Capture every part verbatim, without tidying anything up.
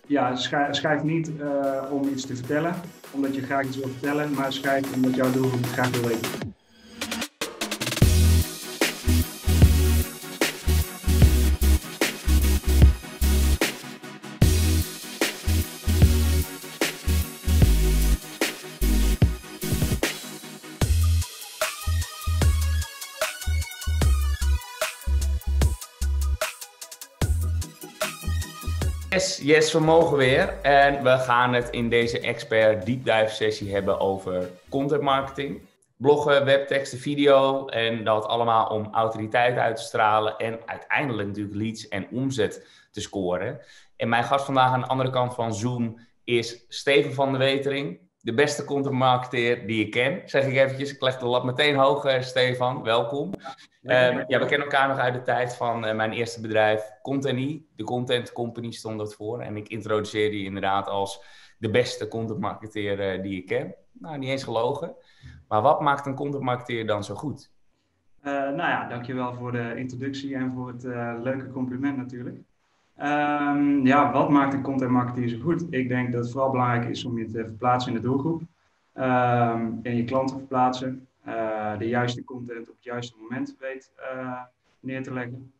ja, schrijf, schrijf niet uh, om iets te vertellen, omdat je graag iets wil vertellen, maar schrijf omdat jouw doelgroep het graag wil weten. Yes, yes, we mogen weer. En we gaan het in deze expert deep dive sessie hebben over content marketing. Bloggen, webteksten, video en dat allemaal om autoriteit uit te stralen en uiteindelijk natuurlijk leads en omzet te scoren. En mijn gast vandaag aan de andere kant van Zoom is Steven van der Wetering. De beste content marketeer die ik ken, zeg ik eventjes. Ik leg de lat meteen hoog, uh, Stefan. Welkom. Ja, uh, ja, we kennen elkaar nog uit de tijd van uh, mijn eerste bedrijf, Contenie. De Content Company stond dat voor. En ik introduceerde je inderdaad als de beste content marketeer uh, die ik ken. Nou, niet eens gelogen. Maar wat maakt een content marketeer dan zo goed? Uh, nou ja, dankjewel voor de introductie en voor het uh, leuke compliment natuurlijk. Um, ja, wat maakt een content marketeer zo goed? Ik denk dat het vooral belangrijk is om je te verplaatsen in de doelgroep. Um, en je klanten verplaatsen. Uh, de juiste content op het juiste moment weet uh, neer te leggen.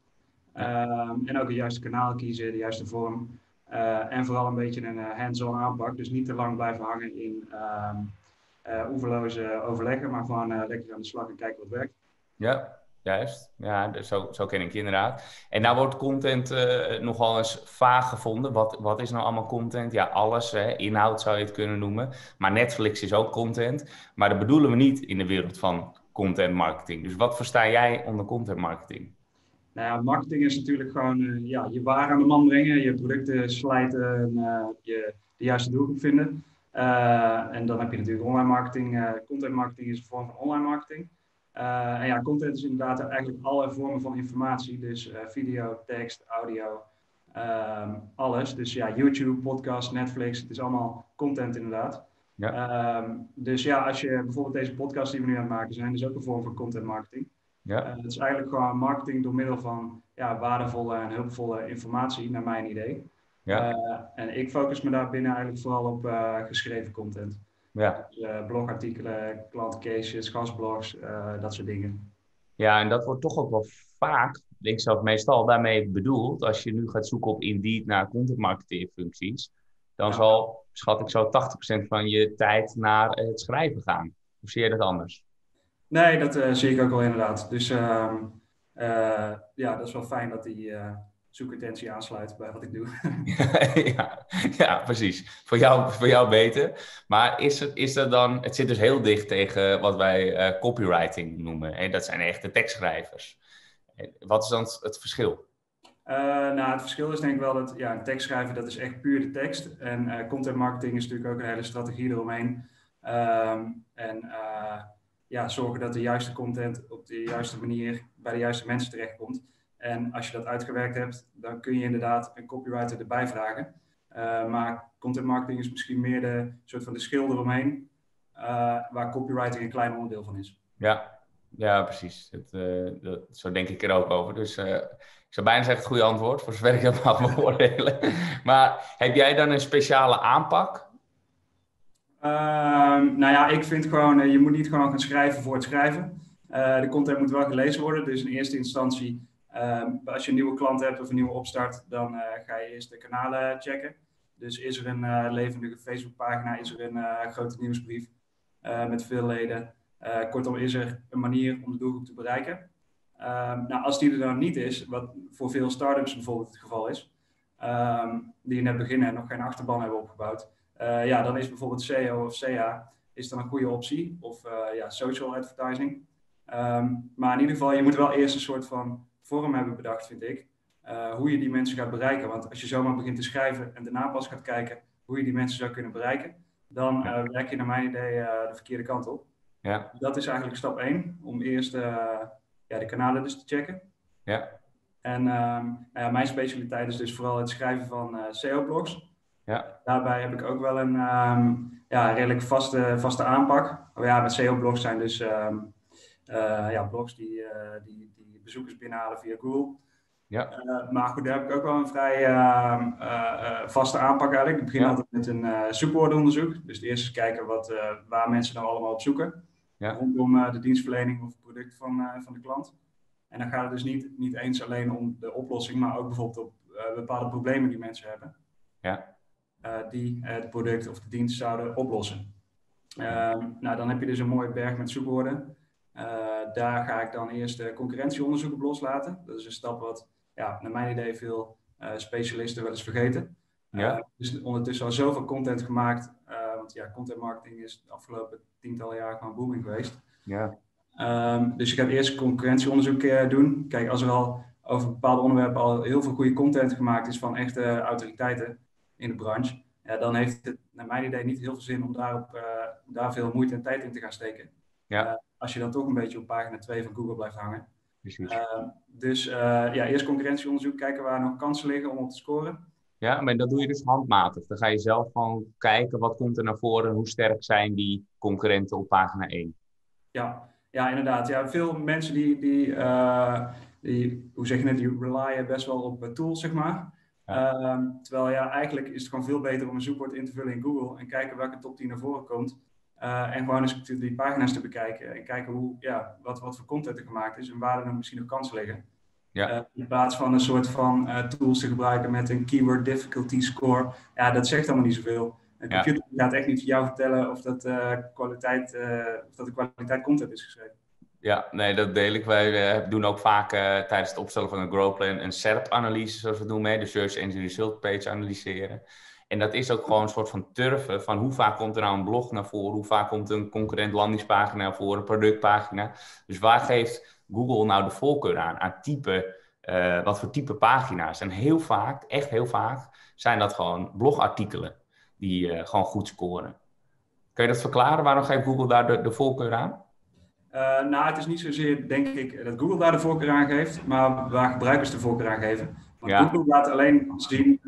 Um, en ook het juiste kanaal kiezen, de juiste vorm. Uh, en vooral een beetje een uh, hands-on aanpak. Dus niet te lang blijven hangen in um, uh, oeverloze overleggen, maar gewoon uh, lekker aan de slag en kijken wat werkt. Ja. Juist, ja, dus zo, zo ken ik je inderdaad. En nou wordt content uh, nogal eens vaag gevonden. Wat, wat is nou allemaal content? Ja, alles, hè? Inhoud zou je het kunnen noemen. Maar Netflix is ook content. Maar dat bedoelen we niet in de wereld van content marketing. Dus wat versta jij onder content marketing? Nou ja, marketing is natuurlijk gewoon uh, ja, je waar aan de man brengen. Je producten slijten en uh, je de juiste doelgroep vinden. Uh, en dan heb je natuurlijk online marketing. Uh, content marketing is een vorm van online marketing. Uh, en ja, content is inderdaad eigenlijk alle vormen van informatie. Dus uh, video, tekst, audio, um, alles. Dus ja, YouTube, podcast, Netflix, het is allemaal content inderdaad. Ja. Um, dus ja, als je bijvoorbeeld deze podcast die we nu aan het maken zijn, is ook een vorm van content marketing. Ja. Uh, het is eigenlijk gewoon marketing door middel van ja, waardevolle en hulpvolle informatie, naar mijn idee. Ja. Uh, en ik focus me daar binnen eigenlijk vooral op uh, geschreven content. Ja. Dus, uh, blogartikelen, klantcases, gastblogs, uh, dat soort dingen. Ja, en dat wordt toch ook wel vaak, denk ik zelf meestal, daarmee bedoeld. Als je nu gaat zoeken op Indeed naar content marketing functies, dan ja. zal, schat ik zo, tachtig procent van je tijd naar het schrijven gaan. Of zie je dat anders? Nee, dat uh, zie ik ook wel inderdaad. Dus uh, uh, ja, dat is wel fijn dat die uh, zoekintentie aansluit bij wat ik doe. ja, ja, precies. Voor jou, voor jou beter. Maar is het, is er dan... Het zit dus heel dicht tegen wat wij uh, copywriting noemen. Hè? Dat zijn echte tekstschrijvers. Wat is dan het verschil? Uh, nou, het verschil is denk ik wel dat ja, een tekstschrijver, dat is echt puur de tekst. En uh, content marketing is natuurlijk ook een hele strategie eromheen. Um, en uh, ja, zorgen dat de juiste content op de juiste manier bij de juiste mensen terechtkomt. En als je dat uitgewerkt hebt, dan kun je inderdaad een copywriter erbij vragen. Uh, maar content marketing is misschien meer de soort van de schil eromheen, uh, waar copywriting een klein onderdeel van is. Ja, ja precies. Dat, uh, dat, zo denk ik er ook over. Dus uh, ik zou bijna zeggen het goede antwoord, voor zover ik dat mag beoordelen. Maar heb jij dan een speciale aanpak? Uh, nou ja, ik vind gewoon, uh, je moet niet gewoon gaan schrijven voor het schrijven. Uh, de content moet wel gelezen worden, dus in eerste instantie... Um, als je een nieuwe klant hebt of een nieuwe opstart, dan uh, ga je eerst de kanalen checken. Dus is er een uh, levendige Facebookpagina, is er een uh, grote nieuwsbrief uh, met veel leden. Uh, kortom, is er een manier om de doelgroep te bereiken. Um, nou, als die er dan niet is, wat voor veel start-ups bijvoorbeeld het geval is, um, die net beginnen en nog geen achterban hebben opgebouwd, uh, ja, dan is bijvoorbeeld S E O of S E A is dan een goede optie, of uh, ja, social advertising. Um, maar in ieder geval, je moet wel eerst een soort van vorm hebben bedacht, vind ik, uh, hoe je die mensen gaat bereiken. Want als je zomaar begint te schrijven en daarna pas gaat kijken hoe je die mensen zou kunnen bereiken, dan uh, werk je naar mijn idee uh, de verkeerde kant op. Ja. Dat is eigenlijk stap één, om eerst uh, ja, de kanalen dus te checken. Ja. En um, ja, mijn specialiteit is dus vooral het schrijven van uh, S E O-blogs. Ja. Daarbij heb ik ook wel een um, ja, redelijk vaste, vaste aanpak. Oh ja, met S E O-blogs zijn dus um, uh, ja, blogs die, uh, die bezoekers binnenhalen via Google. Ja. Uh, maar goed, daar heb ik ook wel een vrij uh, uh, uh, vaste aanpak eigenlijk. Ik begin ja. altijd met een uh, zoekwoordenonderzoek. Dus eerst eens kijken wat, uh, waar mensen nou allemaal op zoeken. Ja. Rondom uh, de dienstverlening of het product van, uh, van de klant. En dan gaat het dus niet, niet eens alleen om de oplossing, maar ook bijvoorbeeld op uh, bepaalde problemen die mensen hebben. Ja. Uh, die uh, het product of de dienst zouden oplossen. Uh, nou, dan heb je dus een mooie berg met zoekwoorden. Uh, daar ga ik dan eerst de concurrentieonderzoek op loslaten. Dat is een stap wat, ja, naar mijn idee, veel uh, specialisten wel eens vergeten. Ja. Uh, dus ondertussen al zoveel content gemaakt. Uh, want ja, content marketing is de afgelopen tientallen jaren gewoon booming geweest. Ja. Um, dus je gaat eerst concurrentieonderzoek uh, doen. Kijk, als er al over bepaalde onderwerpen al heel veel goede content gemaakt is van echte uh, autoriteiten in de branche, ja, dan heeft het naar mijn idee niet heel veel zin om daarop, uh, daar veel moeite en tijd in te gaan steken. Ja. Uh, als je dan toch een beetje op pagina twee van Google blijft hangen. Precies. Uh, dus uh, ja, eerst concurrentieonderzoek, kijken waar nog kansen liggen om op te scoren. Ja, maar dat doe je dus handmatig. Dan ga je zelf gewoon kijken wat komt er naar voren en hoe sterk zijn die concurrenten op pagina één. Ja, ja inderdaad. Ja, veel mensen die, die, uh, die, hoe zeg je het, die relyen best wel op uh, tools, zeg maar. Ja. Uh, terwijl ja, eigenlijk is het gewoon veel beter om een zoekwoord in te vullen in Google en kijken welke top tien naar voren komt. Uh, en gewoon eens die pagina's te bekijken en kijken hoe, ja, wat, wat voor content er gemaakt is en waar er misschien nog kansen liggen. Ja. Uh, in plaats van een soort van uh, tools te gebruiken met een keyword difficulty score. Ja, dat zegt allemaal niet zoveel. Een computer ja. gaat echt niet voor jou vertellen of dat, uh, kwaliteit, uh, of dat de kwaliteit content is geschreven. Ja, nee, dat deel ik. Wij uh, doen ook vaak uh, tijdens het opstellen van een growth plan een S E R P-analyse, zoals we het noemen, de Search Engine Result Page analyseren. En dat is ook gewoon een soort van turven van hoe vaak komt er nou een blog naar voren, hoe vaak komt een concurrent landingspagina naar voren, een productpagina. Dus waar geeft Google nou de voorkeur aan, aan type, uh, wat voor type pagina's? En heel vaak, echt heel vaak, zijn dat gewoon blogartikelen die uh, gewoon goed scoren. Kun je dat verklaren? Waarom geeft Google daar de, de voorkeur aan? Uh, nou, het is niet zozeer, denk ik, dat Google daar de voorkeur aan geeft, maar waar gebruikers de voorkeur aan geven. Want ja. Google laat alleen zien,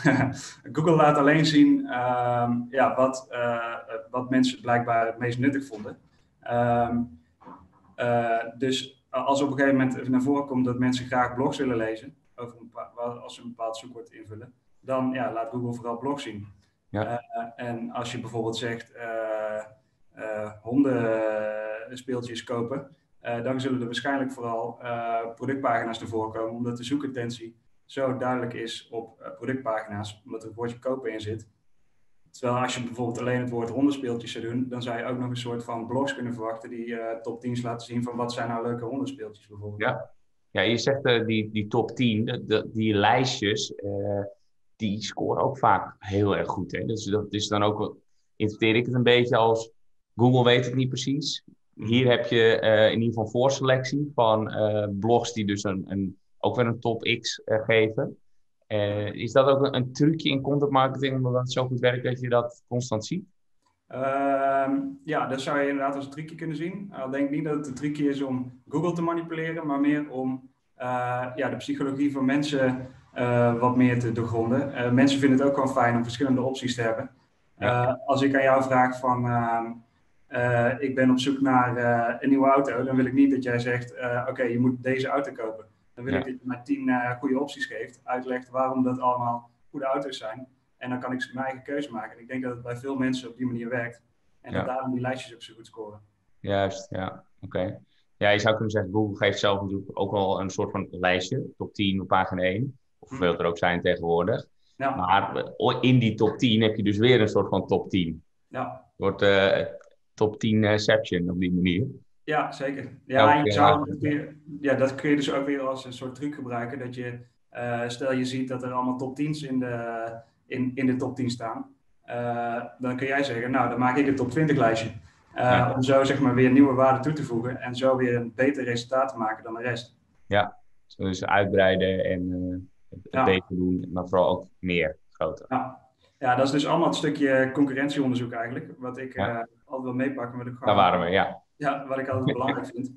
Google laat alleen zien uh, ja, wat, uh, wat mensen blijkbaar het meest nuttig vonden. Uh, uh, dus als op een gegeven moment naar voren komt dat mensen graag blogs willen lezen, over een als ze een bepaald zoekwoord invullen, dan ja, laat Google vooral blogs zien. Ja. Uh, en als je bijvoorbeeld zegt uh, uh, hondenspeeltjes kopen, uh, dan zullen er waarschijnlijk vooral uh, productpagina's ervoor komen, omdat de zoekintentie zo duidelijk is op uh, productpagina's, omdat er het woordje kopen in zit. Terwijl als je bijvoorbeeld alleen het woord hondenspeeltjes zou doen, dan zou je ook nog een soort van blogs kunnen verwachten die uh, top tien laten zien van wat zijn nou leuke hondenspeeltjes bijvoorbeeld. Ja, ja je zegt uh, die, die top tien, de, de, die lijstjes, uh, die scoren ook vaak heel erg goed. Hè? Dus dat is dan ook, interpreteer ik het een beetje als, Google weet het niet precies. Hier heb je uh, in ieder geval een voorselectie van uh, blogs die dus een, een, ook weer een top X uh, geven. Uh, is dat ook een, een trucje in content marketing, omdat het zo goed werkt dat je dat constant ziet? Uh, ja, dat zou je inderdaad als een trucje kunnen zien. Ik uh, denk niet dat het een trucje is om Google te manipuleren, maar meer om uh, ja, de psychologie van mensen uh, wat meer te doorgronden. Uh, mensen vinden het ook gewoon fijn om verschillende opties te hebben. Uh, ja. Als ik aan jou vraag van, uh, uh, ik ben op zoek naar uh, een nieuwe auto, dan wil ik niet dat jij zegt, uh, oké, okay, je moet deze auto kopen. Dan wil ja. ik dat je mij tien uh, goede opties geeft, uitlegt waarom dat allemaal goede auto's zijn. En dan kan ik mijn eigen keuze maken. En ik denk dat het bij veel mensen op die manier werkt. En ja. dat daarom die lijstjes ook zo goed scoren. Juist, ja. Oké. Okay. Ja, je zou kunnen zeggen, Google geeft zelf natuurlijk ook wel een soort van lijstje. Top tien op pagina één. Of hoeveel er ook zijn tegenwoordig. Ja. Maar in die top tien heb je dus weer een soort van top tien. Ja. Het wordt uh, top tien-ception op die manier. Ja, zeker. Ja, en je zou dat, weer, ja, dat kun je dus ook weer als een soort truc gebruiken. Dat je, uh, stel je ziet dat er allemaal top tien's in de, in, in de top tien staan. Uh, dan kun jij zeggen, nou, dan maak ik een top twintig lijstje. Uh, ja. Om zo zeg maar weer nieuwe waarden toe te voegen. En zo weer een beter resultaat te maken dan de rest. Ja, dus uitbreiden en uh, het ja. beter doen. Maar vooral ook meer, groter. Ja. ja, dat is dus allemaal een stukje concurrentieonderzoek eigenlijk. Wat ik ja. uh, altijd wil meepakken. Wat ik gewoon, Daar waren we, ja. Ja, wat ik altijd belangrijk vind.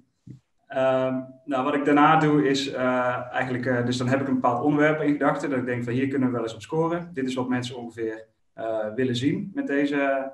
Um, nou, wat ik daarna doe is uh, eigenlijk, uh, dus dan heb ik een bepaald onderwerp in gedachten. Dat ik denk van hier kunnen we wel eens op scoren. Dit is wat mensen ongeveer uh, willen zien met, deze,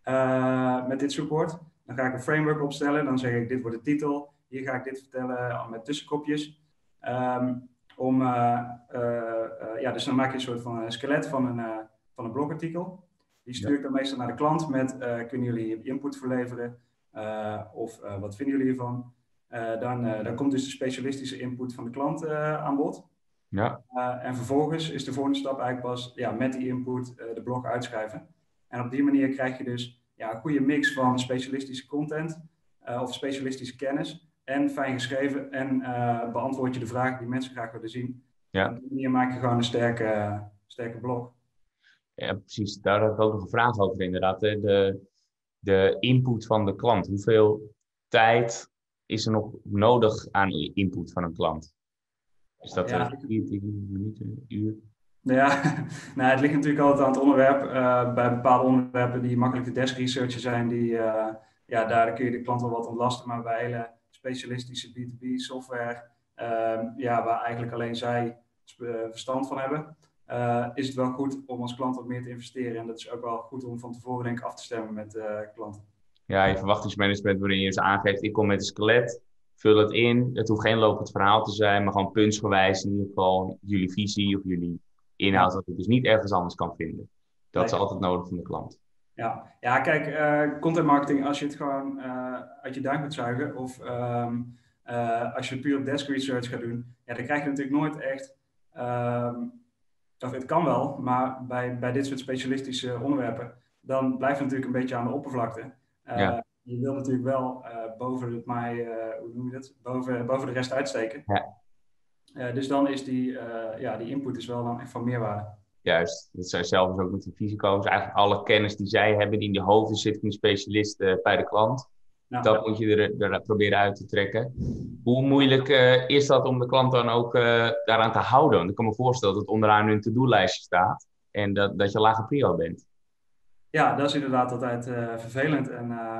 uh, met dit zoekwoord. Dan ga ik een framework opstellen. Dan zeg ik dit wordt de titel. Hier ga ik dit vertellen met tussenkopjes. Um, om, uh, uh, uh, ja, dus dan maak je een soort van een skelet van een, uh, van een blogartikel. Die stuur ik dan meestal naar de klant met, uh, kunnen jullie hier input verleveren? Uh, of uh, wat vinden jullie hiervan? Uh, dan, uh, dan komt dus de specialistische input van de klant uh, aan bod. Ja. Uh, en vervolgens is de volgende stap eigenlijk pas ja, met die input uh, de blog uitschrijven. En op die manier krijg je dus ja, een goede mix van specialistische content uh, of specialistische kennis en fijn geschreven en uh, beantwoord je de vragen die mensen graag willen zien. Ja. En op die manier maak je gewoon een sterke, uh, sterke blog. Ja, precies. Daar heb ik ook nog een vraag over inderdaad. De, de input van de klant. Hoeveel tijd is er nog nodig aan input van een klant? Is dat ja, veertien minuten, uur? Ja, nou, het ligt natuurlijk altijd aan het onderwerp. Uh, bij bepaalde onderwerpen die makkelijk de desk researcher zijn, die, uh, ja, daar kun je de klant wel wat ontlasten. Maar bij hele specialistische B twee B software, uh, ja, waar eigenlijk alleen zij verstand van hebben, uh, is het wel goed om als klant wat meer te investeren. En dat is ook wel goed om van tevoren denk ik af te stemmen met uh, klanten. Ja, je verwachtingsmanagement waarin je dus aangeeft, ik kom met een skelet, vul het in. Het hoeft geen lopend verhaal te zijn, maar gewoon puntsgewijs in ieder geval jullie visie of jullie inhoud, dat ik dus niet ergens anders kan vinden. Dat nee. is altijd nodig van de klant. Ja, ja kijk, uh, content marketing, als je het gewoon uh, uit je duim moet zuigen of um, uh, als je puur op desk research gaat doen, ja, dan krijg je natuurlijk nooit echt, um, of het kan wel, maar bij, bij dit soort specialistische onderwerpen, dan blijft het natuurlijk een beetje aan de oppervlakte. Uh, ja. Je wil natuurlijk wel uh, boven het mij, uh, hoe noem je dat, boven, boven de rest uitsteken. Ja. Uh, dus dan is die, uh, ja, die input is wel dan echt van meerwaarde. Juist, dat zijn zelfs ook met de fysico's. Eigenlijk alle kennis die zij hebben, die in de hoofden zit van de specialist uh, bij de klant. Nou, dat ja. moet je er, er proberen uit te trekken. Hoe moeilijk uh, is dat om de klant dan ook uh, daaraan te houden? Want ik kan me voorstellen dat het onderaan hun to-do-lijstje staat en dat, dat je lage prio bent. Ja, dat is inderdaad altijd uh, vervelend. En uh,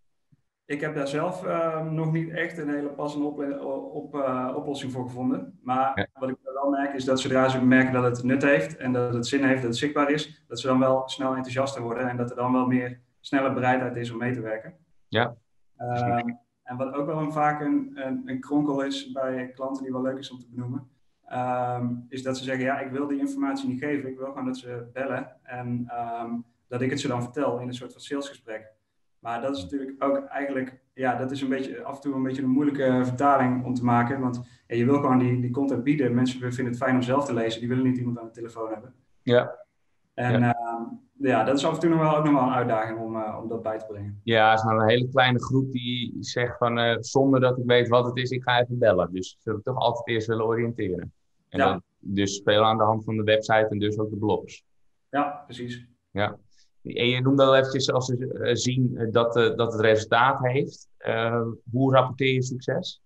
ik heb daar zelf uh, nog niet echt een hele passende op, op, uh, oplossing voor gevonden. Maar ja. wat ik wel merk is dat zodra ze merken dat het nut heeft en dat het zin heeft, dat het zichtbaar is, dat ze dan wel snel enthousiaster worden en dat er dan wel meer snelle bereidheid is om mee te werken. Ja. Uh, en wat ook wel een, vaak een, een, een kronkel is bij klanten die wel leuk is om te benoemen, um, is dat ze zeggen, ja, ik wil die informatie niet geven, ik wil gewoon dat ze bellen en um, dat ik het ze dan vertel in een soort van salesgesprek. Maar dat is natuurlijk ook eigenlijk, ja, dat is een beetje, af en toe een beetje een moeilijke vertaling om te maken. Want ja, je wil gewoon die, die content bieden. Mensen vinden het fijn om zelf te lezen. Die willen niet iemand aan de telefoon hebben. Ja. En ja, uh, ja dat is af en toe nog wel, ook nog wel een uitdaging om, uh, om dat bij te brengen. Ja, het is maar een hele kleine groep die zegt van, uh, zonder dat ik weet wat het is, ik ga even bellen. Dus ze zullen toch altijd eerst willen oriënteren. En ja. dan, dus spelen aan de hand van de website en dus ook de blogs. Ja, precies. Ja. En je noemde al eventjes als we uh, zien dat, uh, dat het resultaat heeft. Uh, hoe rapporteer je succes?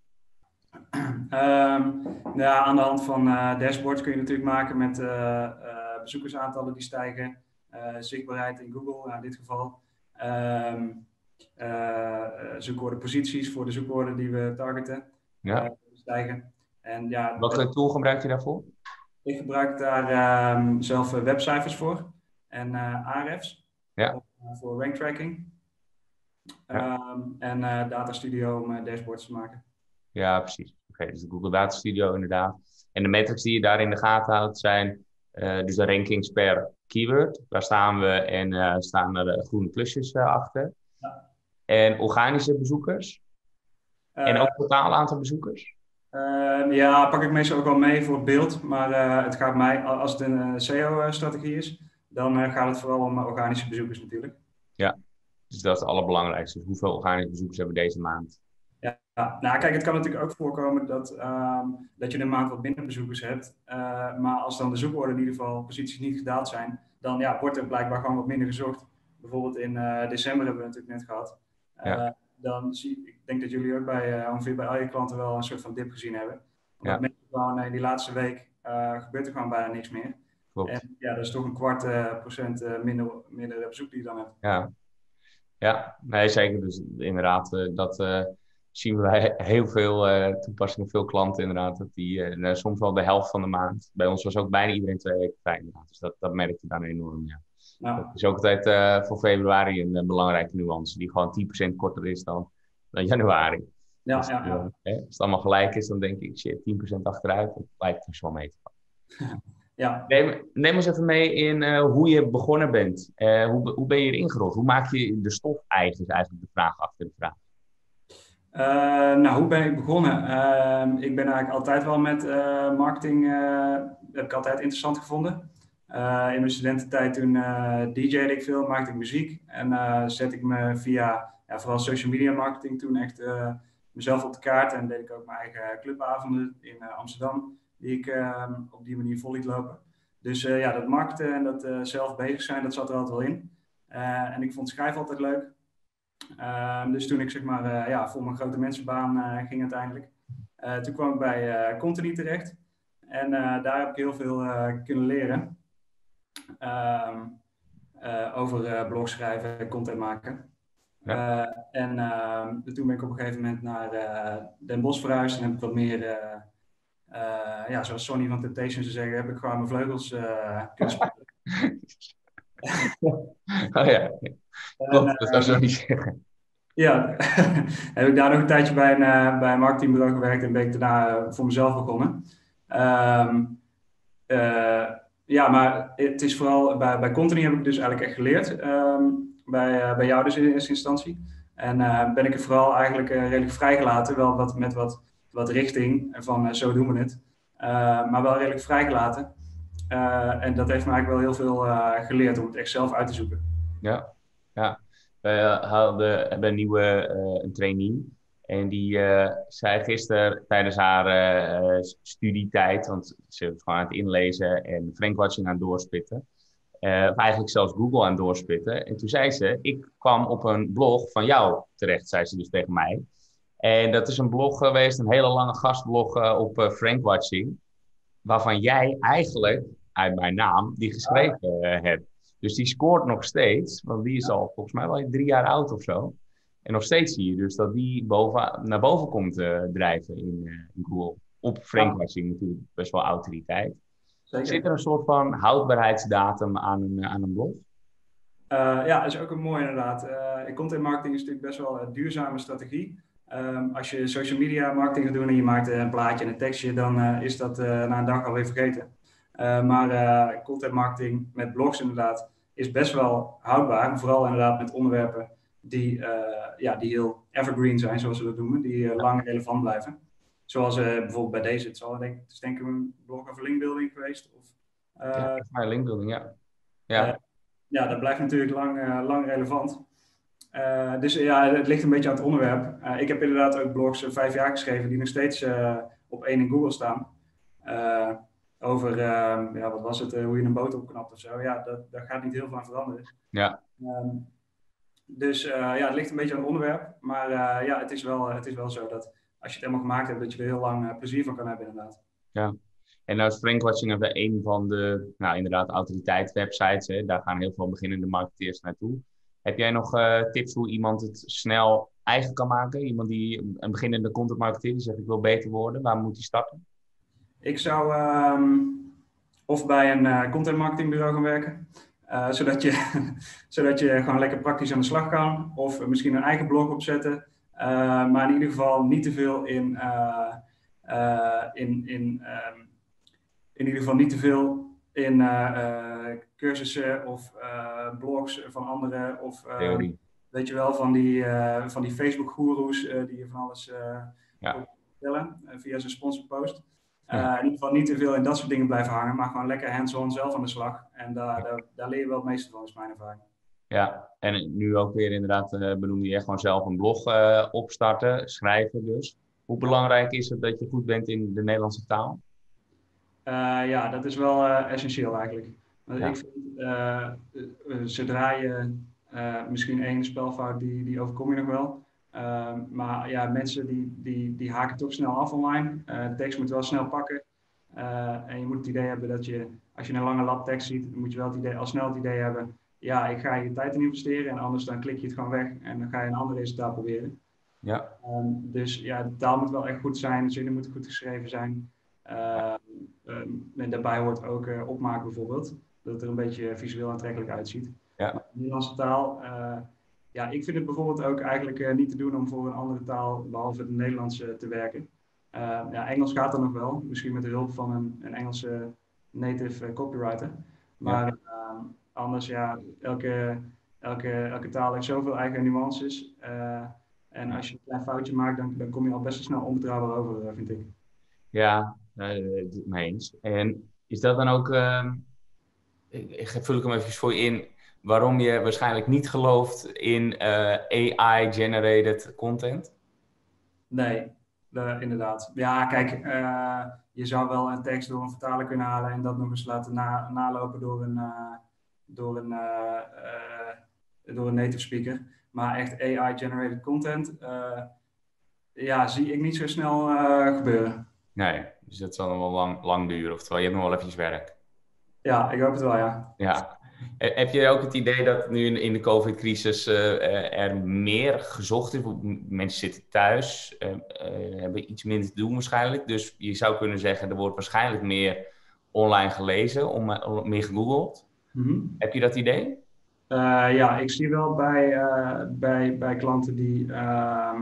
Um, ja, aan de hand van uh, dashboards kun je natuurlijk maken met uh, uh, bezoekersaantallen die stijgen. Uh, zichtbaarheid in Google, nou in dit geval. Um, uh, zoekwoordenposities voor de zoekwoorden die we targeten ja. uh, stijgen. En, ja, Welke dat, tool gebruik je daarvoor? Ik gebruik daar um, zelf uh, webcijfers voor en uh, Ahrefs. Ja. Of, uh, voor rank tracking. Ja. Um, en uh, Data Studio om uh, dashboards te maken. Ja, precies. Oké, okay, dus de Google Data Studio inderdaad. En de metrics die je daar in de gaten houdt zijn uh, dus de rankings per keyword. Daar staan we en uh, staan er uh, groene plusjes uh, achter. Ja. En organische bezoekers. Uh, en ook totaal aantal bezoekers. Uh, ja, pak ik meestal ook wel mee voor het beeld. Maar uh, het gaat mij, als het een uh, S E O-strategie is, dan uh, gaat het vooral om uh, organische bezoekers natuurlijk. Ja, dus dat is het allerbelangrijkste. Dus hoeveel organische bezoekers hebben we deze maand? Ja, ja, nou kijk, het kan natuurlijk ook voorkomen dat, um, dat je een maand wat minder bezoekers hebt. Uh, maar als dan de zoekwoorden in ieder geval posities niet gedaald zijn, dan ja, wordt er blijkbaar gewoon wat minder gezocht. Bijvoorbeeld in uh, december hebben we natuurlijk net gehad. Uh, ja. Dan zie ik denk dat jullie ook bij uh, ongeveer bij al je klanten wel een soort van dip gezien hebben. Omdat ja. mensen gewoon in die laatste week uh, gebeurt er gewoon bijna niks meer. Klopt. En ja, dat is toch een kwart uh, procent uh, minder, minder bezoek die je dan hebt. Ja, ja, nee, zeker. Dus inderdaad, uh, dat uh, zien we bij heel veel uh, toepassingen, veel klanten inderdaad. Dat die uh, nou, soms wel de helft van de maand. Bij ons was ook bijna iedereen twee weken vrij inderdaad. Dus dat, dat merk je dan enorm, ja. Nou. Dat is ook altijd uh, voor februari een uh, belangrijke nuance. Die gewoon tien procent korter is dan, dan januari. Ja, Dus, ja, uh, ja. hè, als het allemaal gelijk is, dan denk ik, shit, tien procent achteruit, dat lijkt dus wel mee te vallen. Ja. Neem, neem ons even mee in uh, hoe je begonnen bent. Uh, hoe, hoe ben je erin gerold? Hoe maak je de stof eigen, is eigenlijk de vraag achter de vraag. Uh, nou, hoe ben ik begonnen? Uh, ik ben eigenlijk altijd wel met uh, marketing, uh, heb ik altijd interessant gevonden. Uh, in mijn studententijd toen uh, D J'de ik veel, maakte ik muziek. En uh, zet ik me via, ja, vooral social media marketing toen echt uh, mezelf op de kaart. En deed ik ook mijn eigen clubavonden in uh, Amsterdam, die ik uh, op die manier vol liet lopen. Dus uh, ja, dat markten en dat uh, zelf bezig zijn, dat zat er altijd wel in. Uh, en ik vond schrijven altijd leuk. Uh, dus toen ik zeg maar uh, ja, voor mijn grote mensenbaan uh, ging uiteindelijk. Uh, toen kwam ik bij uh, Contini terecht. En uh, daar heb ik heel veel uh, kunnen leren. Uh, uh, over uh, blog schrijven, content maken. Ja. Uh, en uh, toen ben ik op een gegeven moment naar uh, Den Bosch verhuisd. En heb ik wat meer, uh, uh, ja, zoals Sonny van Temptation zou zeggen, heb ik gewoon mijn vleugels uh, kunnen spelen. Oh ja, klopt, dat zou zo niet zeggen. Ja, heb ik daar nog een tijdje bij een, uh, bij een marketingbureau gewerkt en ben ik daarna uh, voor mezelf begonnen. Um, uh, ja, maar het is vooral bij, bij Contini heb ik dus eigenlijk echt geleerd. Um, bij, uh, bij jou dus in eerste instantie. En uh, ben ik er vooral eigenlijk uh, redelijk vrijgelaten, wel wat, met wat, wat richting van uh, zo doen we het. Uh, maar wel redelijk vrijgelaten. Uh, en dat heeft me eigenlijk wel heel veel uh, geleerd om het echt zelf uit te zoeken. Ja, ja. We hadden, hebben een nieuwe uh, een trainee. En die uh, zei gisteren tijdens haar uh, studietijd, want ze was gewoon aan het inlezen en Frankwatching aan het doorspitten. Uh, of eigenlijk zelfs Google aan het doorspitten. En toen zei ze, ik kwam op een blog van jou terecht, zei ze dus tegen mij. En dat is een blog geweest, een hele lange gastblog uh, op uh, Frankwatching. Waarvan jij eigenlijk, uit mijn naam, die geschreven uh, hebt. Dus die scoort nog steeds, want die is al volgens mij wel drie jaar oud of zo. En nog steeds zie je dus dat die boven, naar boven komt uh, drijven in, uh, in Google. Op Frankwatching natuurlijk best wel autoriteit. Zeker. Zit er een soort van houdbaarheidsdatum aan een, aan een blog? Uh, ja, dat is ook een mooi inderdaad. Uh, content marketing is natuurlijk best wel een duurzame strategie. Um, als je social media marketing gaat doen en je maakt een plaatje en een tekstje, dan uh, is dat uh, na een dag alweer vergeten. Uh, maar uh, content marketing met blogs inderdaad is best wel houdbaar. Vooral inderdaad met onderwerpen die, uh, ja, die heel evergreen zijn, zoals we dat noemen. Die uh, lang relevant blijven. Zoals uh, bijvoorbeeld bij deze. Het zal denk, het is denk ik een blog over linkbuilding geweest. Of, uh, ja, maar linkbuilding, ja. Ja, uh, ja dat blijft natuurlijk lang, uh, lang relevant. Uh, dus ja, het ligt een beetje aan het onderwerp. Uh, ik heb inderdaad ook blogs uh, vijf jaar geschreven die nog steeds uh, op één in Google staan. Uh, over, uh, ja, wat was het, uh, hoe je een boot opknapt of zo. Ja, dat, daar gaat niet heel veel aan veranderen. Ja. Um, dus uh, ja, het ligt een beetje aan het onderwerp. Maar uh, ja, het is, wel, het is wel zo dat als je het helemaal gemaakt hebt, dat je er heel lang uh, plezier van kan hebben inderdaad. Ja. En nou is Frankwatching hebben een van de, nou inderdaad, autoriteitswebsites. Hè? Daar gaan heel veel beginnende marketeers naartoe. Heb jij nog uh, tips hoe iemand het snel eigen kan maken? Iemand die een beginnende content marketeer die zegt ik wil beter worden. Waar moet hij starten? Ik zou um, of bij een uh, content marketingbureau gaan werken. Uh, zodat, je, zodat je gewoon lekker praktisch aan de slag kan. Of misschien een eigen blog opzetten. Uh, maar in ieder geval niet te veel in... Uh, uh, in, in, um, in ieder geval niet te veel in uh, uh, cursussen of uh, blogs van anderen. Of uh, weet je wel, van die, uh, van die Facebook-goeroes uh, die je van alles uh, ja. vertellen uh, via zijn sponsorpost. Uh, ja. In ieder geval niet te veel in dat soort dingen blijven hangen, maar gewoon lekker hands-on zelf aan de slag. En daar, daar, daar leer je wel het meeste van, is mijn ervaring. Ja, en nu ook weer inderdaad uh, benoemde je echt gewoon zelf een blog uh, opstarten, schrijven dus. Hoe belangrijk is het dat je goed bent in de Nederlandse taal? Uh, ja, dat is wel uh, essentieel eigenlijk. Want ja. Ik vind, uh, uh, zodra je uh, misschien één spelfout, die, die overkom je nog wel. Uh, maar ja, mensen die, die, die haken toch snel af online. Uh, de tekst moet wel snel pakken. Uh, en je moet het idee hebben dat je, als je een lange lab tekst ziet, dan moet je wel het idee, al snel het idee hebben, ja, ik ga je tijd in investeren en anders dan klik je het gewoon weg en dan ga je een ander resultaat proberen. Ja. Um, dus ja, de taal moet wel echt goed zijn, de zinnen moeten goed geschreven zijn. Uh, um, en daarbij hoort ook uh, opmaken bijvoorbeeld, dat het er een beetje visueel aantrekkelijk uitziet. Ja. Maar de Nederlandse taal, uh, ja, ik vind het bijvoorbeeld ook eigenlijk uh, niet te doen om voor een andere taal, behalve het Nederlands, uh, te werken. Uh, ja, Engels gaat dan nog wel, misschien met de hulp van een, een Engelse native uh, copywriter. Maar ja. uh, anders, ja, elke, elke, elke taal heeft zoveel eigen nuances. Uh, en als je een klein foutje maakt, dan, dan kom je al best wel snel onbetrouwbaar over, uh, vind ik. Ja, uh, mee eens. En is dat dan ook, uh, ik vul ik hem even voor je in, waarom je waarschijnlijk niet gelooft in uh, A I-generated content? Nee, de, inderdaad. Ja, kijk, uh, je zou wel een tekst door een vertaler kunnen halen en dat nog eens laten na, nalopen door een, uh, door, een, uh, uh, door een native speaker. Maar echt A I-generated content, uh, ja, zie ik niet zo snel uh, gebeuren. Nee, dus dat zal nog wel lang, lang duren, oftewel je hebt nog wel eventjes werk. Ja, ik hoop het wel, ja. Ja. Heb je ook het idee dat nu in de COVID-crisis uh, er meer gezocht is? Mensen zitten thuis, uh, uh, hebben iets minder te doen waarschijnlijk. Dus je zou kunnen zeggen, er wordt waarschijnlijk meer online gelezen, om, uh, meer gegoogeld. Mm-hmm. Heb je dat idee? Uh, ja, ik zie wel bij, uh, bij, bij klanten die, uh,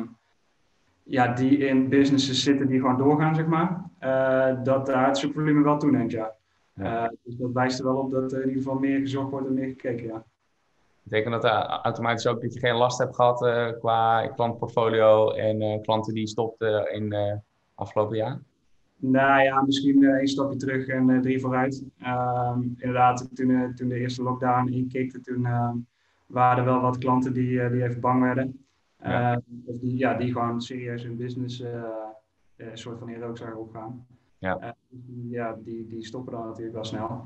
ja, die in businesses zitten die gewoon doorgaan, zeg maar. Uh, dat daar het zoekvolume wel toeneemt, ja. Ja. Uh, dus dat wijst er wel op dat er in ieder geval meer gezocht wordt en meer gekeken, ja. Betekent dat uh, automatisch ook dat je geen last hebt gehad uh, qua klantportfolio en uh, klanten die stopten in uh, afgelopen jaar? Nou ja, misschien uh, één stapje terug en uh, drie vooruit. Uh, inderdaad, toen, uh, toen de eerste lockdown inkikte, toen uh, waren er wel wat klanten die, uh, die even bang werden. Uh, ja. Of die, ja, die gewoon serieus hun business uh, uh, een soort van in rook zagen opgaan. Ja. Uh, die, ja, die, die stoppen dan natuurlijk wel snel.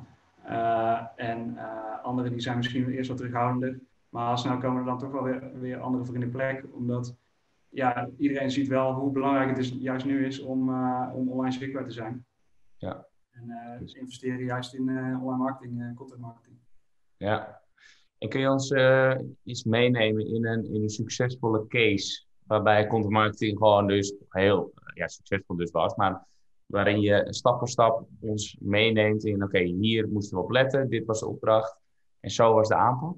Uh, en uh, anderen die zijn misschien eerst wat terughoudender. Maar al snel komen er dan toch wel weer, weer anderen voor in de plek. Omdat ja, iedereen ziet wel hoe belangrijk het is, juist nu is om, uh, om online zichtbaar te zijn. Ja. En uh, dus investeren juist in uh, online marketing, uh, content marketing. Ja. En kun je ons uh, iets meenemen in een, in een succesvolle case, waarbij content marketing gewoon dus heel ja, succesvol dus was, maar waarin je stap voor stap ons meeneemt in, oké, okay, hier moesten we op letten, dit was de opdracht en zo was de aanpak?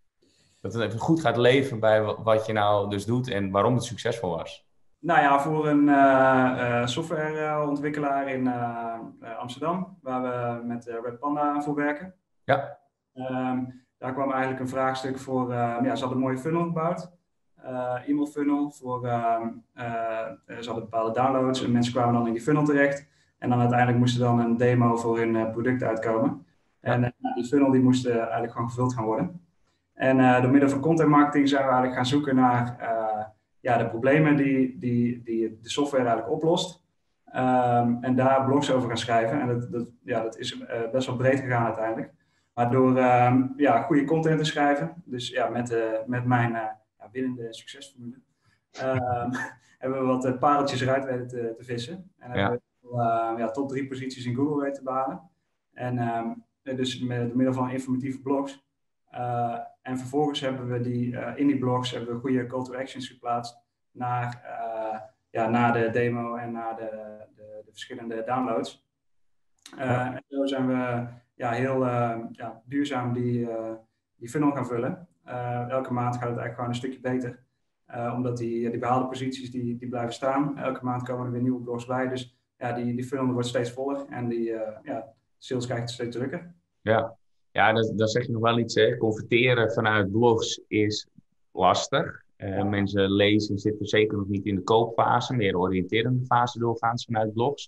Dat het even goed gaat leven bij wat je nou dus doet en waarom het succesvol was. Nou ja, voor een uh, uh, softwareontwikkelaar in uh, uh, Amsterdam, waar we met uh, Red Panda voor werken. Ja. Um, daar kwam eigenlijk een vraagstuk voor, uh, ja, ze hadden een mooie funnel gebouwd. Uh, e-mail funnel voor, uh, uh, ze hadden bepaalde downloads en mensen kwamen dan in die funnel terecht. En dan uiteindelijk moest er dan een demo voor hun uh, product uitkomen. Ja. En uh, die funnel die moest uh, eigenlijk gewoon gevuld gaan worden. En uh, door middel van content marketing zijn we eigenlijk gaan zoeken naar uh, ja, de problemen die, die, die de software eigenlijk oplost. Um, en daar blogs over gaan schrijven. En dat, dat, ja, dat is uh, best wel breed gegaan uiteindelijk. Maar door um, ja, goede content te schrijven, dus ja, met, uh, met mijn uh, ja, winnende succesformule, um, hebben we wat uh, pareltjes eruit weten te, te vissen. En ja. hebben we uh, ja, top drie posities in Google weten te behalen. En um, dus met, door middel van informatieve blogs. Uh, en vervolgens hebben we die, uh, in die blogs hebben we goede call to actions geplaatst naar, uh, ja, naar de demo en naar de, de, de verschillende downloads. Uh, ja. En zo zijn we ja, heel uh, ja, duurzaam die, uh, die funnel gaan vullen. Uh, elke maand gaat het eigenlijk gewoon een stukje beter. Uh, omdat die, die behaalde posities die, die blijven staan. Elke maand komen er weer nieuwe blogs bij. Dus ja, die, die funnel wordt steeds voller en die uh, ja, sales krijgt steeds drukker. Ja. Ja, dan zeg je nog wel iets, hè. Converteren vanuit blogs is lastig. Uh, ja. Mensen lezen, zitten zeker nog niet in de koopfase, meer de oriënterende fase doorgaans vanuit blogs.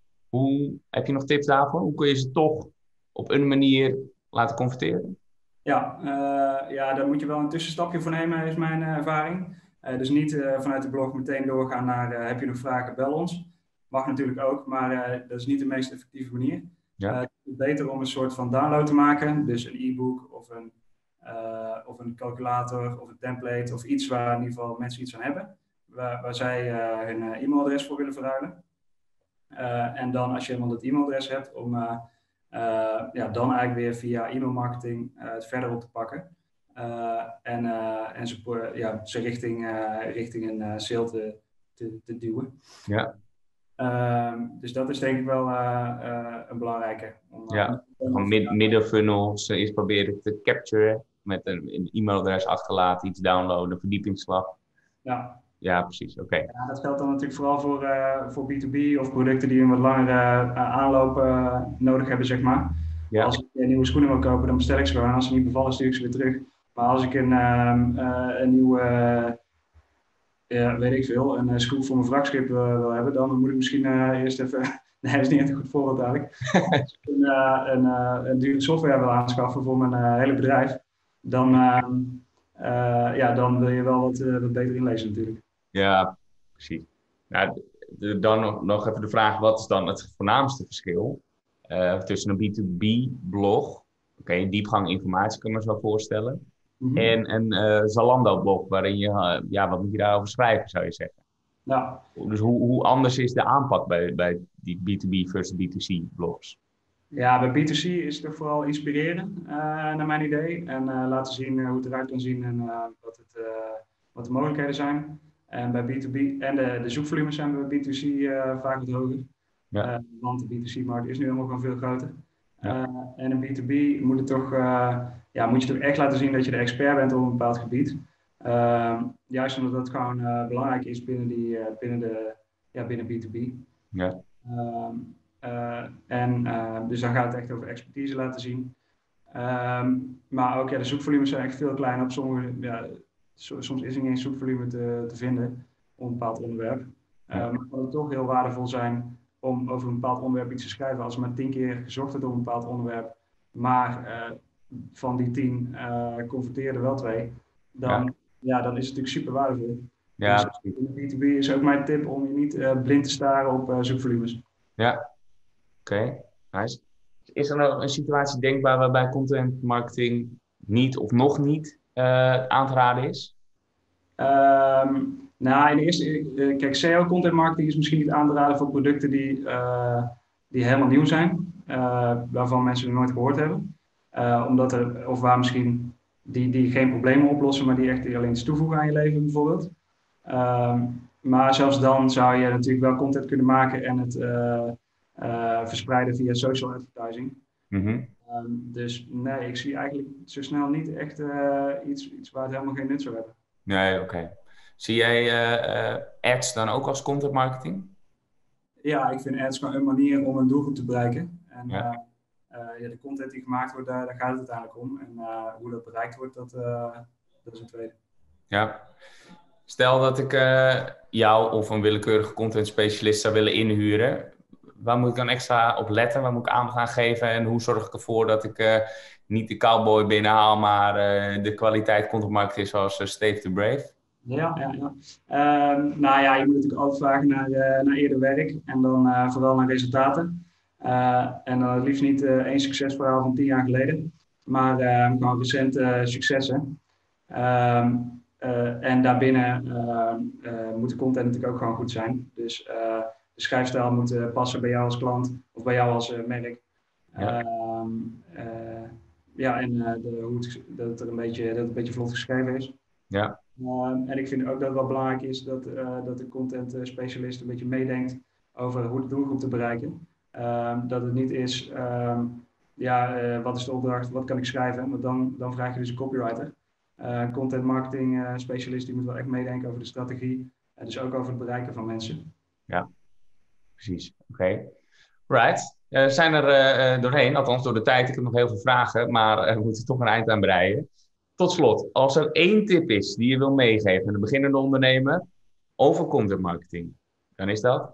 Hoe, heb je nog tips daarvoor? Hoe kun je ze toch op een manier laten converteren? Ja, uh, ja, daar moet je wel een tussenstapje voor nemen, is mijn uh, ervaring. Uh, dus niet uh, vanuit de blog meteen doorgaan naar uh, heb je nog vragen, bel ons. Mag natuurlijk ook, maar uh, dat is niet de meest effectieve manier. Ja. Uh, het is beter om een soort van download te maken, dus een e-book of een, uh, of een calculator of een template of iets waar in ieder geval mensen iets aan hebben, waar, waar zij uh, hun uh, e-mailadres voor willen verruilen. Uh, en dan als je helemaal dat e-mailadres hebt, om uh, uh, ja, dan eigenlijk weer via e-mailmarketing uh, het verder op te pakken uh, en, uh, en ze, ja, ze richting, uh, richting een uh, sale te, te, te duwen. Ja. Uh, dus dat is denk ik wel uh, uh, een belangrijke. Om, ja, uh, van mid- middenfunnels eerst proberen te capturen, met een, een e-mailadres achterlaten, iets downloaden, een verdiepingsslag. Ja. Ja, precies. Oké. Okay. Ja, dat geldt dan natuurlijk vooral voor, uh, voor B twee B of producten die een wat langere uh, aanloop uh, nodig hebben, zeg maar. Ja. Als ik uh, nieuwe schoenen wil kopen, dan bestel ik ze gewoon. Als ze niet bevallen, stuur ik ze weer terug. Maar als ik een, uh, uh, een nieuwe, uh, uh, weet ik veel, een uh, schroef voor mijn vrachtschip uh, wil hebben, dan moet ik misschien uh, eerst even... Nee, dat is niet echt een goed voorbeeld eigenlijk. Als ik een, uh, een, uh, een dure software wil aanschaffen voor mijn uh, hele bedrijf, dan, uh, uh, ja, dan wil je wel wat, uh, wat beter inlezen natuurlijk. Ja, precies. Nou, de, dan nog, nog even de vraag, wat is dan het voornaamste verschil uh, tussen een B twee B blog, oké, okay, diepgang informatie kan je me zo voorstellen, mm-hmm. en een uh, Zalando blog, waarin je, uh, ja, wat moet je daarover schrijven, zou je zeggen? Ja. Dus hoe, hoe anders is de aanpak bij, bij die B twee B versus B twee C blogs? Ja, bij B twee C is het toch vooral inspireren, uh, naar mijn idee, en uh, laten zien uh, hoe het eruit kan zien en uh, wat, het, uh, wat de mogelijkheden zijn. En bij B twee B en de, de zoekvolumes zijn bij B twee C uh, vaak wat hoger. Ja. Uh, want de B twee C-markt is nu helemaal gewoon veel groter. Ja. Uh, en in B twee B moet, het toch, uh, ja, moet je toch echt laten zien dat je de expert bent op een bepaald gebied. Uh, juist omdat dat gewoon uh, belangrijk is binnen, die, uh, binnen, de, ja, binnen B twee B. Ja. Uh, uh, en uh, dus dan gaat het echt over expertise laten zien. Uh, maar ook ja, de zoekvolumes zijn echt veel kleiner op sommige... Ja, soms is er geen zoekvolume te, te vinden op een bepaald onderwerp. Uh, maar het kan toch heel waardevol zijn om over een bepaald onderwerp iets te schrijven. Als er maar tien keer gezocht wordt op een bepaald onderwerp, maar uh, van die tien uh, converteerden er wel twee, dan, ja. Ja, dan is het natuurlijk super waardevol. Ja. Dus in de B twee B is ook mijn tip om je niet uh, blind te staren op uh, zoekvolumes. Ja, oké, okay. Nice. Is er nou een situatie denkbaar waarbij content marketing niet of nog niet Uh, aan te raden is? Um, nou, in de eerste, uh, kijk, S E O content marketing is misschien niet aan te raden voor producten die, uh, die helemaal nieuw zijn, uh, waarvan mensen er nooit gehoord hebben. Uh, omdat er, of waar misschien die, die geen problemen oplossen, maar die echt die alleen iets toevoegen aan je leven bijvoorbeeld. Um, maar zelfs dan zou je natuurlijk wel content kunnen maken en het uh, uh, verspreiden via social advertising. Mm-hmm. Um, dus nee, ik zie eigenlijk zo snel niet echt uh, iets, iets waar het helemaal geen nut zou hebben. Nee, oké. Okay. Zie jij uh, uh, ads dan ook als content marketing? Ja, ik vind ads gewoon een manier om een doelgroep te bereiken. En ja. Uh, uh, ja, de content die gemaakt wordt, daar, daar gaat het uiteindelijk om. En uh, hoe dat bereikt wordt, dat, uh, dat is een tweede. Ja. Stel dat ik uh, jou of een willekeurige content specialist zou willen inhuren. Waar moet ik dan extra op letten? Waar moet ik aan gaan geven? En hoe zorg ik ervoor dat ik uh, niet de cowboy binnenhaal, maar uh, de kwaliteit content marketing is zoals uh, Steve the Brave? Ja, ja, ja. Uh, nou ja, je moet natuurlijk altijd vragen naar, uh, naar eerder werk en dan uh, vooral naar resultaten. Uh, en dan het liefst niet uh, één succesverhaal van tien jaar geleden, maar uh, gewoon recente uh, successen. Uh, uh, en daarbinnen uh, uh, moet de content natuurlijk ook gewoon goed zijn. Dus uh, de schrijfstijl moet uh, passen bij jou als klant of bij jou als uh, merk. Ja, uh, uh, ja en uh, de, hoe het, dat, het er een beetje, dat het een beetje vlot geschreven is. Ja. Uh, en ik vind ook dat het wel belangrijk is dat, uh, dat de content uh, specialist een beetje meedenkt over hoe de doelgroep te bereiken. Uh, dat het niet is, uh, ja, uh, wat is de opdracht, wat kan ik schrijven? Want dan, dan vraag je dus een copywriter. Uh, content marketing uh, specialist die moet wel echt meedenken over de strategie. En dus ook over het bereiken van mensen. Ja, precies. Oké. Okay. Right. We uh, zijn er uh, doorheen, althans door de tijd. Ik heb nog heel veel vragen, maar uh, we moeten toch een eind aan breien. Tot slot, als er één tip is die je wil meegeven aan de beginnende ondernemer over content marketing, dan is dat?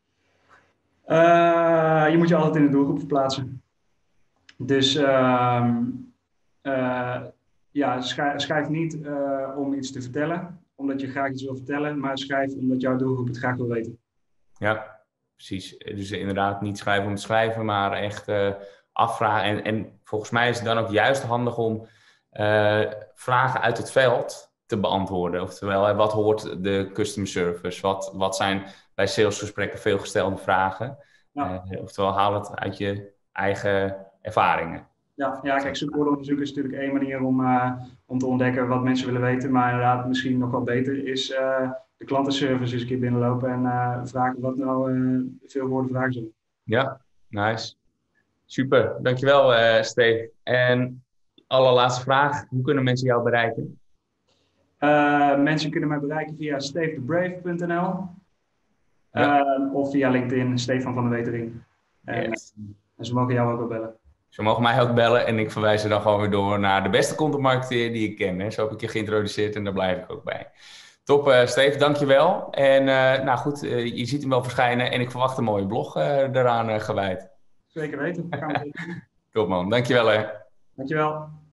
Uh, je moet je altijd in de doelgroep verplaatsen. Dus uh, uh, ja, schrijf, schrijf niet uh, om iets te vertellen, omdat je graag iets wil vertellen, maar schrijf omdat jouw doelgroep het graag wil weten. Ja, precies. Dus inderdaad niet schrijven om te schrijven, maar echt uh, afvragen. En, en volgens mij is het dan ook juist handig om Uh, vragen uit het veld te beantwoorden. Oftewel, wat hoort de customer service? Wat, wat zijn bij salesgesprekken veel gestelde vragen? Ja. Uh, oftewel, haal het uit je eigen ervaringen. Ja, ja kijk, zoekwoordenonderzoek is natuurlijk één manier om, uh, om te ontdekken wat mensen willen weten. Maar inderdaad, misschien nog wel beter is uh, de klantenservice eens een keer binnenlopen en uh, vragen wat nou uh, veel woorden vragen zijn. Ja, nice. Super, dankjewel uh, Steve. En allerlaatste vraag. Hoe kunnen mensen jou bereiken? Uh, mensen kunnen mij bereiken via steefdebrave punt n l ja. uh, of via LinkedIn, Stefan van der Wetering. En, yes. uh, en ze mogen jou ook wel bellen. Ze mogen mij ook bellen en ik verwijs ze dan gewoon weer door naar de beste contentmarketeer die ik ken. Hè. Zo heb ik je geïntroduceerd en daar blijf ik ook bij. Top, uh, Steve, dankjewel. En uh, nou goed, uh, je ziet hem wel verschijnen en ik verwacht een mooie blog uh, daaraan uh, gewijd. Zeker weten. Gaan we Top man, dankjewel hè. Dankjewel.